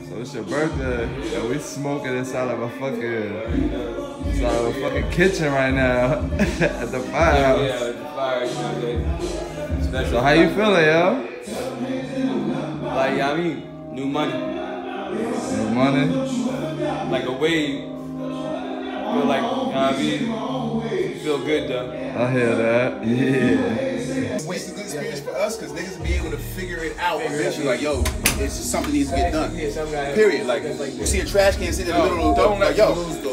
So it's your birthday, and we smoking inside of a fucking kitchen right now at the firehouse. Yeah, at the firehouse. So how you feeling, yo? Like, I mean, new money. New money? Like a wave. Feel like, you know what I mean? Feel good though. I hear that. Yeah. It's a good experience for us because niggas will be able to figure it out eventually. Like, yo, it's just something needs to get done. Period. Like, you see a trash can sitting in the middle of the floor, like, yo,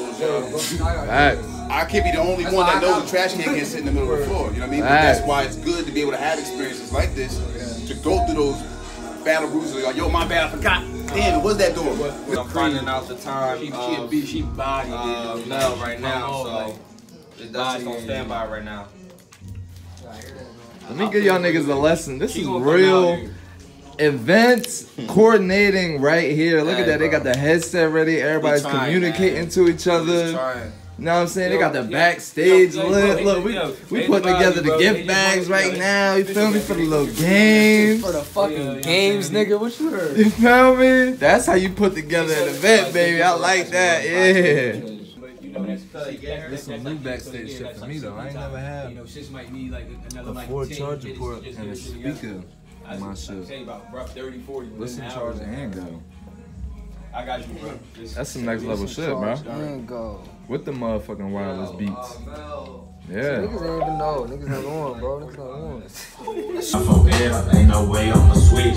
I can't be the only one that knows a trash can can't sit in the middle of the floor. You know what I mean? But that's why it's good to be able to have experiences like this, to go through those battle bruises. Like, yo, my bad, I forgot. Damn, what's that door? I'm finding out the time. She body Mel right now, so that's just on standby right now. Let me give y'all niggas a lesson. This is real events coordinating right here. Look at that. They got the headset ready. Everybody's communicating to each other. You know what I'm saying? They got the backstage lit. Look, we putting together the gift bags right now. You feel me? For the little games. For the fucking games, nigga. What you heard? You feel me? That's how you put together an event, baby. I like that. Yeah. This some new backstage shit for me though. I ain't never had a 4 charger port and a speaker on my shit. What's in charge and go? I got you, bro. That's some next level shit, bro. Go. With the motherfucking wireless beats. Yeah. Niggas ain't even know. Niggas not on, bro. Niggas not on. For real, ain't no way on the switch.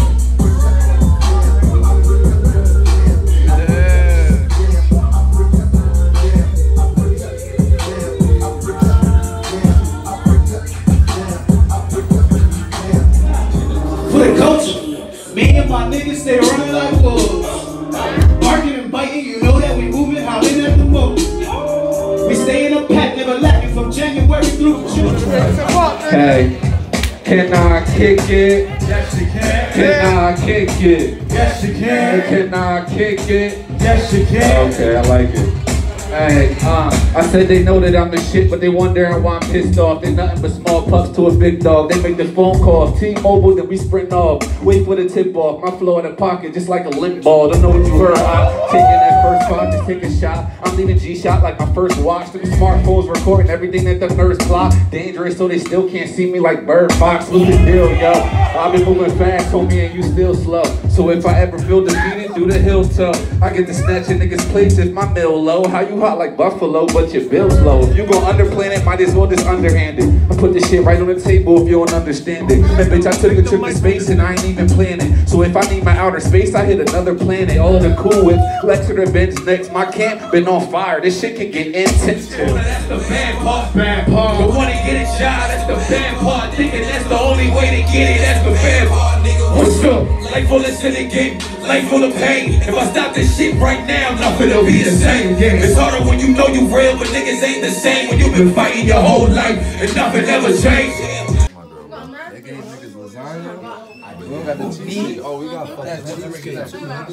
For the culture, me and my niggas stay running like wolves. Barking and biting, you know that we moving, howling at the most. We stay in a pack, never lacking from January through June. Hey, can I kick it? Yes, you can. Can I kick it? Yes, you can. Can I kick it? Yes, you can. Okay, I like it. Hey, I said they know that I'm the shit, but they wondering why I'm pissed off. They nothing but small pups to a big dog. They make the phone call, T-Mobile, then we sprint off. Wait for the tip off, my flow in the pocket, just like a limp ball. Don't know what you heard, taking that first spot, just take a shot. I'm leaving G-Shot like my first watch. Them smartphones recording everything that the nerds plot. Dangerous, so they still can't see me like Bird Fox. What's the deal, yo? I've been moving fast, homie, and you still slow. So if I ever feel defeated, do the hill tuck. I get to snatching niggas' plates if my mill low. How you hot like Buffalo, but your bill's low. If you go underplan it, might as well just underhand it. I put this shit right on the table if you don't understand it. Man, bitch, I took a trip to space and I ain't even planning. So if I need my outer space, I hit another planet. All of the cool with lecture events next. My camp been on fire. This shit can get intense too. That's the bad part. Bad part. The one to get it shot, that's the bad part. Thinking that's the only way to get it, that's the bad part, nigga. What's up? Life full of sin again, life full of pain. If I stop this shit right now, nothing will be the same. It's harder when you know you real, but niggas ain't the same. When you've been fighting your whole life and nothing ever changed. They gave niggas lasagna. We don't got the cheese. Oh, we got fucking cheesecake.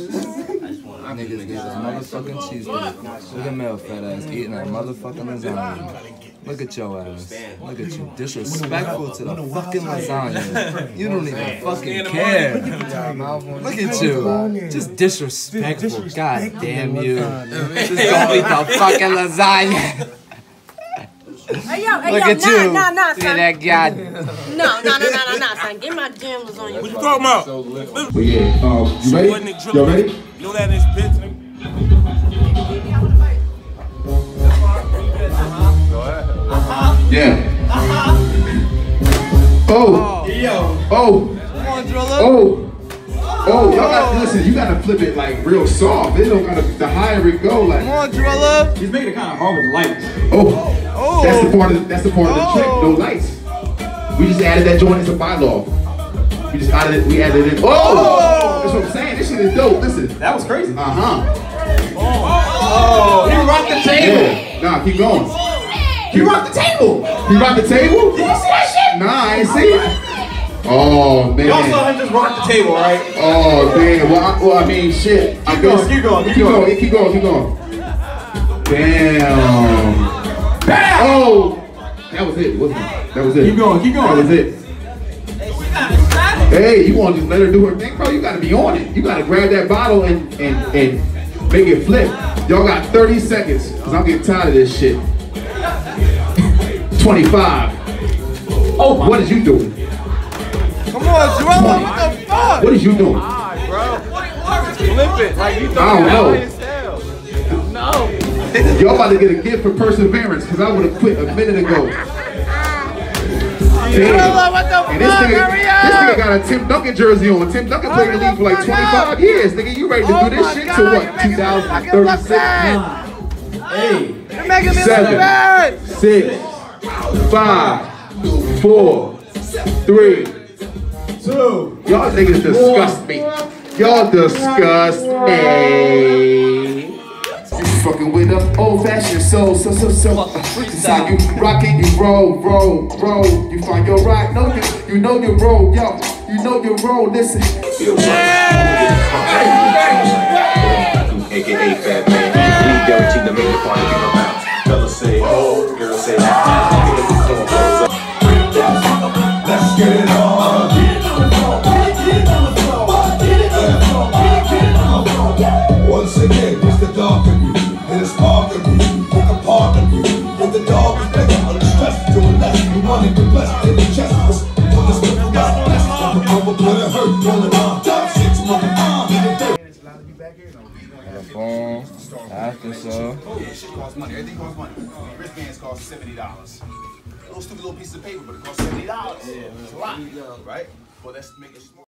Niggas get this motherfucking cheesecake. Look at Mel, fat ass, eating that motherfucking lasagna. Look at your ass. Look at you. Disrespectful to the fucking lasagna. You don't even fucking care. Look at you. Just disrespectful. God damn you. Just don't eat the fucking lasagna. Hey, yo, Look at you. Nah, Look at that guy. No, son. Get my damn lasagna. What you talking about? But yeah, you ready? You ready? You know that is bitch, nigga. Yeah. Oh. Oh. Oh, y'all got listen, you gotta flip it like real soft. It don't gotta the higher it go, like. Come on, Drilla. He's making it kind of hard with the lights. Oh. That's the part of the trick, no lights. We just added that joint as a bylaw. We just added it, we added it in. Oh! That's what I'm saying. This shit is dope. Listen. That was crazy. Uh-huh. Oh, he rocked the table. Yeah. Nah, keep going. He rocked the table. He rocked the table? Did you see that shit? Nah, I ain't see it. Oh, man. Y'all saw him just rock the table, right? Oh, damn. Well, I mean, shit. Keep going. Keep going. Damn. Bam! Oh! That was it, wasn't it? That was it. Keep going. That was it. Hey, we got excited. Hey, you want to just let her do her thing, bro? You got to be on it. You got to grab that bottle and make it flip. Y'all got 30 seconds, because I'm getting tired of this shit. 25. Oh, what is you doing? Come on, Jerome, what the fuck? What is you doing? Flip it, like you I don't know. No. Y'all about to get a gift for perseverance, because I would have quit a minute ago. Damn. What the And this nigga got a Tim Duncan jersey on. Tim Duncan played in the league for like 25 years. Nigga, you ready to do this shit to what? 2036? Hey. You're making me look 7, bad. 6, 5, 4, 3, 2. Y'all niggas disgust me. Y'all disgust me. You fucking with them old-fashioned soul, so. It's how you rockin', you roll. You find your ride, you know you roll, yo. You know you roll, listen. AKA Fat Man, we guaranteed to make the party give a bounce. Fellas say oh, girls say ah. Let's get it on. Once again, it's the dark of you, and it's spark of you, pick a part of you, and the dog is better on the stress, doing less, you want it to bless, in the chest, on the slip of God, bless, on the bubble, put it hurt, rolling on, top 6 month on, in the day. Phone, after so. Yeah, shit costs money. Everything costs money. Wristbands cost $70. Little stupid little piece of paper, but it costs $70. Yeah, it's a lot, right? Well, let's make it small.